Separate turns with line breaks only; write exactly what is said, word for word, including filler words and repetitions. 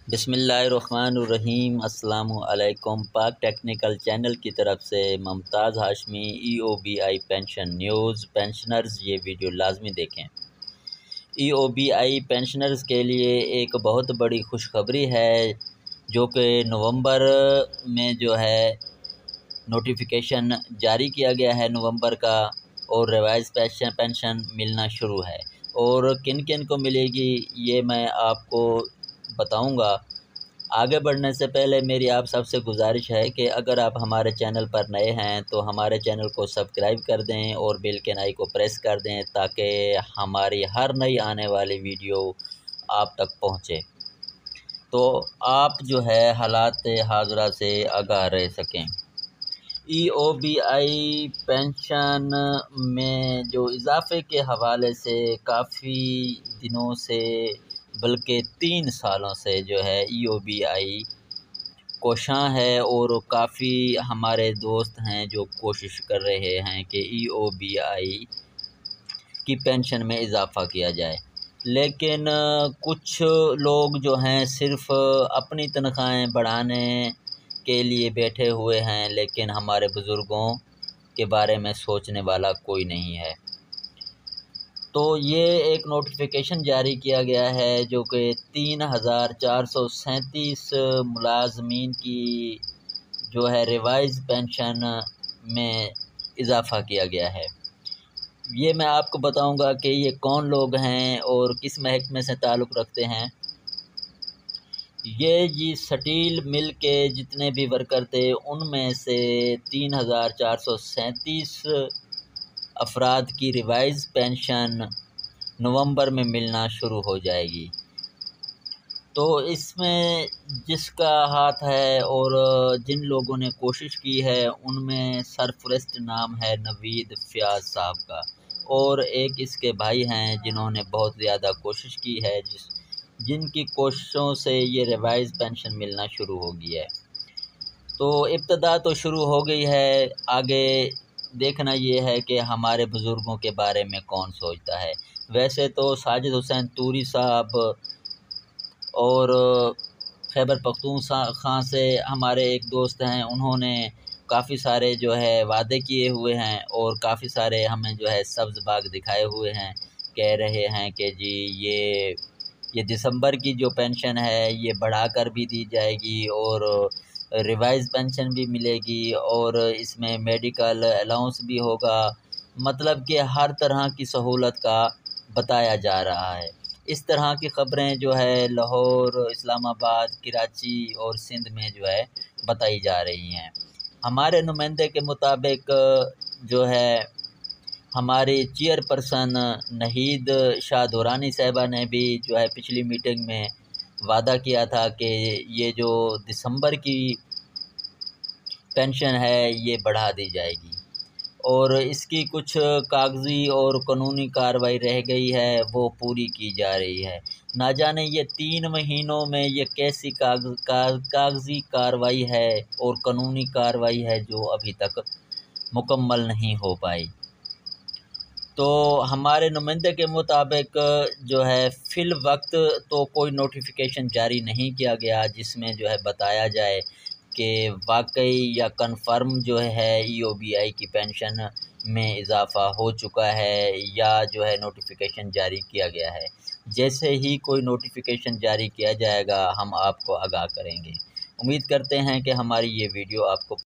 बिस्मिल्लाहिर्रहमानिर्रहीम। अस्सलामु अलैकुम। पाक टेक्निकल चैनल की तरफ से Mumtaz Hashmi. E O B I pension news. Pensioners ये वीडियो लाजमी देखें। ई ओ बी आई पेंशनर्स के लिए एक बहुत बड़ी खुशखबरी है, जो कि नवंबर में जो है नोटिफिकेशन जारी किया गया है नवंबर का, और रिवाइज पेंशन पेंशन मिलना शुरू है। और किन किन को मिलेगी ये मैं आपको बताऊंगा। आगे बढ़ने से पहले मेरी आप सबसे गुजारिश है कि अगर आप हमारे चैनल पर नए हैं तो हमारे चैनल को सब्सक्राइब कर दें और बेल के आई को प्रेस कर दें, ताकि हमारी हर नई आने वाली वीडियो आप तक पहुंचे, तो आप जो है हालात हाजरा से आगाह रह सकें। ई ओ बी आई पेंशन में जो इजाफ़े के हवाले से काफ़ी दिनों से, बल्कि तीन सालों से जो है ई ओ बी आई कोशां है, और काफ़ी हमारे दोस्त हैं जो कोशिश कर रहे हैं कि ई ओ बी आई की पेंशन में इजाफ़ा किया जाए। लेकिन कुछ लोग जो हैं सिर्फ़ अपनी तनख्वाहें बढ़ाने के लिए बैठे हुए हैं, लेकिन हमारे बुज़ुर्गों के बारे में सोचने वाला कोई नहीं है। तो ये एक नोटिफिकेशन जारी किया गया है, जो कि तीन हज़ार चार सौ सैंतीस मुलाजमीन की जो है रिवाइज पेंशन में इजाफ़ा किया गया है। ये मैं आपको बताऊंगा कि ये कौन लोग हैं और किस महकमे से ताल्लुक़ रखते हैं। ये जी स्टील मिल के जितने भी वर्कर थे, उनमें से तीन हज़ार चार सौ सैंतीस अफराद की रिवाइज पेंशन नवंबर में मिलना शुरू हो जाएगी। तो इसमें जिसका हाथ है और जिन लोगों ने कोशिश की है, उनमें सरफरस्त नाम है नवीद फ़याज़ साहब का, और एक इसके भाई हैं जिन्होंने बहुत ज़्यादा कोशिश की है, जिस जिनकी कोशिशों से ये रिवाइज पेंशन मिलना शुरू हो गई है। तो इब्तदा तो शुरू हो गई है, आगे देखना ये है कि हमारे बुज़ुर्गों के बारे में कौन सोचता है। वैसे तो साजिद हुसैन तूरी साहब और खैबर पख्तूनख्वा से हमारे एक दोस्त हैं, उन्होंने काफ़ी सारे जो है वादे किए हुए हैं और काफ़ी सारे हमें जो है सब्ज़ बाग दिखाए हुए हैं। कह रहे हैं कि जी ये ये दिसंबर की जो पेंशन है ये बढ़ाकर भी दी जाएगी, और रिवाइज पेंशन भी मिलेगी, और इसमें मेडिकल अलाउंस भी होगा। मतलब कि हर तरह की सहूलत का बताया जा रहा है। इस तरह की ख़बरें जो है लाहौर, इस्लामाबाद, कराची और सिंध में जो है बताई जा रही हैं। हमारे नुमाइंदे के मुताबिक जो है हमारी चेयरपर्सन नहीद शाह दुरानी साहिबा ने भी जो है पिछली मीटिंग में वादा किया था कि ये जो दिसंबर की पेंशन है ये बढ़ा दी जाएगी, और इसकी कुछ कागज़ी और कानूनी कार्रवाई रह गई है, वो पूरी की जा रही है। ना जाने ये तीन महीनों में ये कैसी काग, काग, कागज़ी कार्रवाई है और कानूनी कार्रवाई है जो अभी तक मुकम्मल नहीं हो पाई। तो हमारे नुमाइंदे के मुताबिक जो है फ़िल वक्त तो कोई नोटिफिकेशन जारी नहीं किया गया जिसमें जो है बताया जाए कि वाकई या कन्फर्म जो है ई ओ बी आई की पेंशन में इजाफ़ा हो चुका है, या जो है नोटिफिकेशन जारी किया गया है। जैसे ही कोई नोटिफिकेशन जारी किया जाएगा हम आपको आगाह करेंगे। उम्मीद करते हैं कि हमारी ये वीडियो आपको